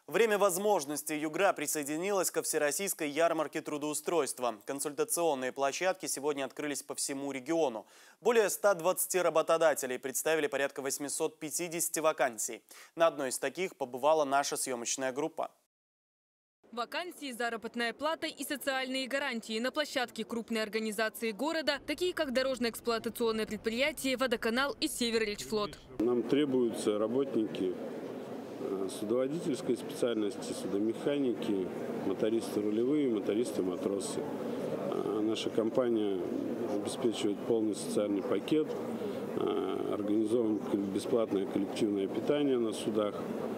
Время возможностей Югра присоединилась ко всероссийской ярмарке трудоустройства. Консультационные площадки сегодня открылись по всему региону. Более 120 работодателей представили порядка 850 вакансий. На одной из таких побывала наша съемочная группа. Вакансии, заработная плата и социальные гарантии на площадке крупной организации города, такие как дорожно-эксплуатационное предприятие, водоканал и Северречфлот. Нам требуются работники судоводительской специальности, судомеханики, мотористы рулевые, мотористы-матросы. Наша компания обеспечивает полный социальный пакет, организовываем бесплатное коллективное питание на судах,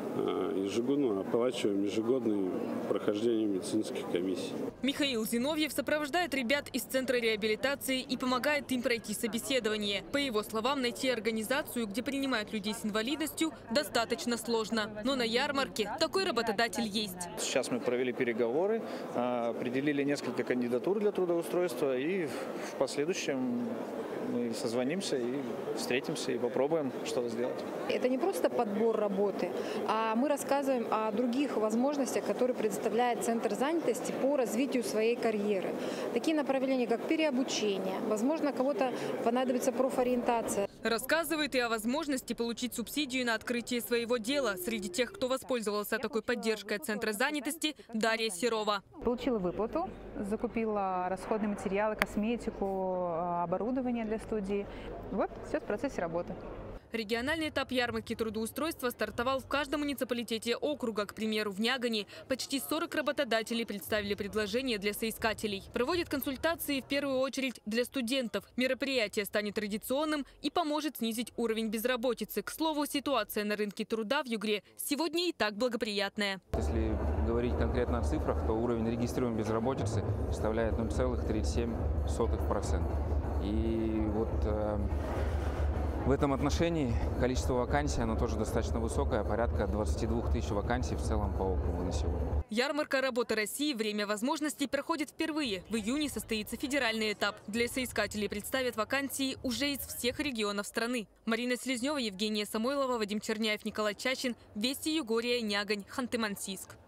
ежегодно оплачиваем ежегодное прохождение медицинских комиссий. Михаил Зиновьев сопровождает ребят из Центра реабилитации и помогает им пройти собеседование. По его словам, найти организацию, где принимают людей с инвалидностью, достаточно сложно. Но на ярмарке такой работодатель есть. Сейчас мы провели переговоры, определили несколько кандидатур для трудоустройства, и в последующем мы созвонимся и встретимся и попробуем что-то сделать. Это не просто подбор работы, а мы рассказываем о других возможностях, которые предоставляет Центр занятости по развитию своей карьеры. Такие направления, как переобучение, возможно, кого-то понадобится профориентация. Рассказывает и о возможности получить субсидию на открытие своего дела. Среди тех, кто воспользовался такой поддержкой от Центра занятости, Дарья Серова. Получила выплату, закупила расходные материалы, косметику, оборудование для студии. Вот, все в процессе работы. Региональный этап ярмарки трудоустройства стартовал в каждом муниципалитете округа. К примеру, в Нягане почти 40 работодателей представили предложения для соискателей. Проводят консультации в первую очередь для студентов. Мероприятие станет традиционным и поможет снизить уровень безработицы. К слову, ситуация на рынке труда в Югре сегодня и так благоприятная. Если говорить конкретно о цифрах, то уровень регистрируемой безработицы составляет 0,37%. И вот в этом отношении количество вакансий, оно тоже достаточно высокое, порядка 22 тысяч вакансий в целом по округу на сегодня. Ярмарка работы России «Время возможностей» проходит впервые. В июне состоится федеральный этап. Для соискателей представят вакансии уже из всех регионов страны. Марина Селезнева, Евгения Самойлова, Вадим Черняев, Николай Чащин. Вести Югория, Нягань, Ханты-Мансийск.